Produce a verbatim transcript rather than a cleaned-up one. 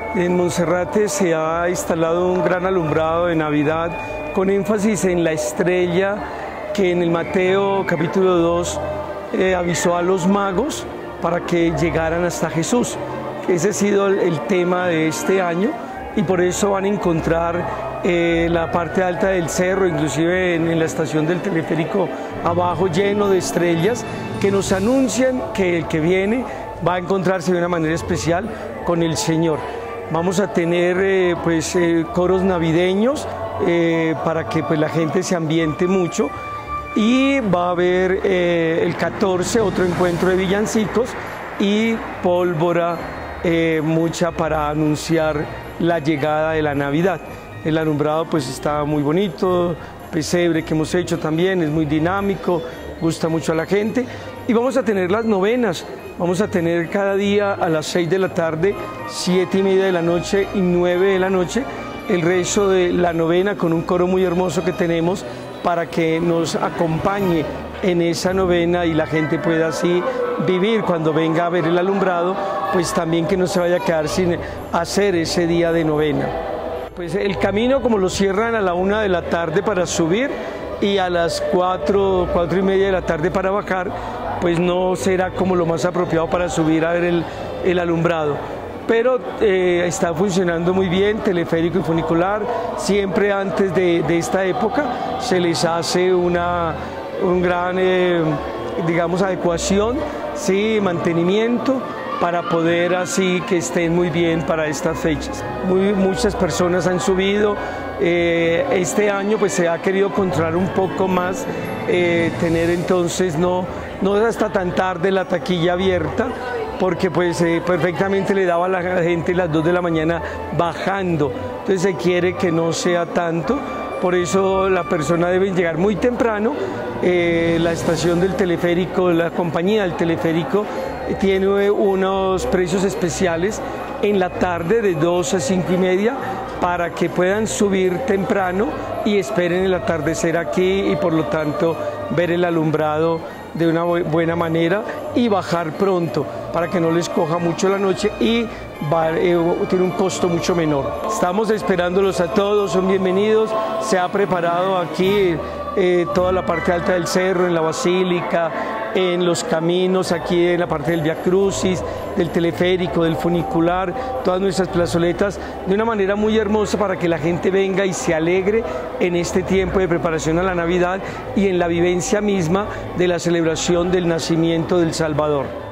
En Monserrate se ha instalado un gran alumbrado de Navidad con énfasis en la estrella que en el Mateo capítulo dos eh, avisó a los magos para que llegaran hasta Jesús. Ese ha sido el, el tema de este año y por eso van a encontrar eh, la parte alta del cerro, inclusive en, en la estación del teleférico abajo, lleno de estrellas que nos anuncian que el que viene va a encontrarse de una manera especial con el Señor. Vamos a tener eh, pues, eh, coros navideños eh, para que pues, la gente se ambiente mucho y va a haber eh, el catorce otro encuentro de villancicos y pólvora eh, mucha para anunciar la llegada de la Navidad. El alumbrado pues está muy bonito, pesebre que hemos hecho también, es muy dinámico, gusta mucho a la gente y vamos a tener las novenas. Vamos a tener cada día a las seis de la tarde, siete y media de la noche y nueve de la noche el rezo de la novena con un coro muy hermoso que tenemos para que nos acompañe en esa novena y la gente pueda así vivir cuando venga a ver el alumbrado, pues también que no se vaya a quedar sin hacer ese día de novena. Pues el camino como lo cierran a la una de la tarde para subir y a las cuatro, cuatro y media de la tarde para bajar, pues no será como lo más apropiado para subir a ver el, el alumbrado. Pero eh, está funcionando muy bien, teleférico y funicular. Siempre antes de, de esta época se les hace una un gran, eh, digamos, adecuación, sí, mantenimiento, para poder así que estén muy bien para estas fechas. Muy, muchas personas han subido. Eh, este año pues se ha querido controlar un poco más, eh, tener entonces no, no hasta tan tarde la taquilla abierta, porque pues eh, perfectamente le daba a la gente las dos de la mañana bajando, entonces se quiere que no sea tanto, por eso la persona debe llegar muy temprano. Eh, la estación del teleférico, la compañía del teleférico tiene unos precios especiales en la tarde de dos a cinco y media para que puedan subir temprano y esperen el atardecer aquí y por lo tanto ver el alumbrado de una buena manera y bajar pronto para que no les coja mucho la noche y va, eh, tiene un costo mucho menor. Estamos esperándolos a todos, son bienvenidos, se ha preparado aquí eh, toda la parte alta del cerro, en la basílica, en los caminos, aquí en la parte del Via Crucis, del teleférico, del funicular, todas nuestras plazoletas, de una manera muy hermosa para que la gente venga y se alegre en este tiempo de preparación a la Navidad y en la vivencia misma de la celebración del nacimiento del Salvador.